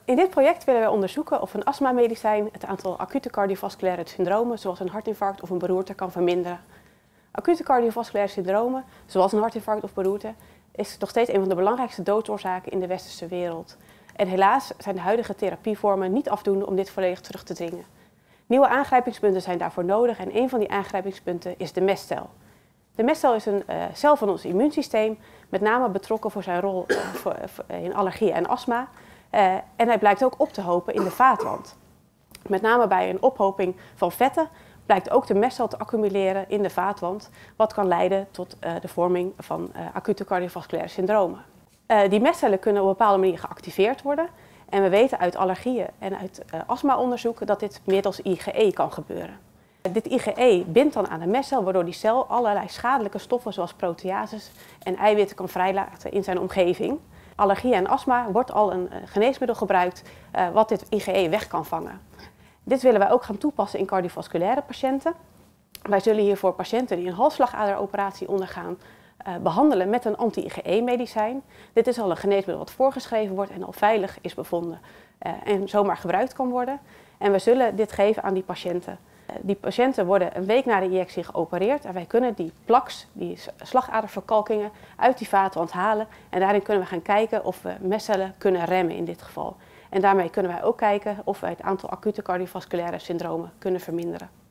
In dit project willen wij onderzoeken of een astmamedicijn het aantal acute cardiovasculaire syndromen, zoals een hartinfarct of een beroerte, kan verminderen. Acute cardiovasculaire syndromen, zoals een hartinfarct of beroerte, is nog steeds een van de belangrijkste doodsoorzaken in de westerse wereld. En helaas zijn de huidige therapievormen niet afdoende om dit volledig terug te dringen. Nieuwe aangrijpingspunten zijn daarvoor nodig en een van die aangrijpingspunten is de mestcel. De mestcel is een cel van ons immuunsysteem, met name betrokken voor zijn rol in allergieën en astma. En hij blijkt ook op te hopen in de vaatwand. Met name bij een ophoping van vetten blijkt ook de mestcel te accumuleren in de vaatwand, wat kan leiden tot de vorming van acute cardiovasculaire syndromen. Die mestcellen kunnen op een bepaalde manier geactiveerd worden. En we weten uit allergieën en uit astmaonderzoek dat dit middels IgE kan gebeuren. Dit IgE bindt dan aan de mestcel, waardoor die cel allerlei schadelijke stoffen zoals proteases en eiwitten kan vrijlaten in zijn omgeving. Allergie en astma wordt al een geneesmiddel gebruikt wat dit IgE weg kan vangen. Dit willen wij ook gaan toepassen in cardiovasculaire patiënten. Wij zullen hiervoor patiënten die een halsslagaderoperatie ondergaan behandelen met een anti-IgE-medicijn. Dit is al een geneesmiddel wat voorgeschreven wordt en al veilig is bevonden en zomaar gebruikt kan worden. En we zullen dit geven aan die patiënten. Die patiënten worden een week na de injectie geopereerd en wij kunnen die plaques, die slagaderverkalkingen, uit die vaatwand halen. En daarin kunnen we gaan kijken of we mestcellen kunnen remmen in dit geval. En daarmee kunnen wij ook kijken of wij het aantal acute cardiovasculaire syndromen kunnen verminderen.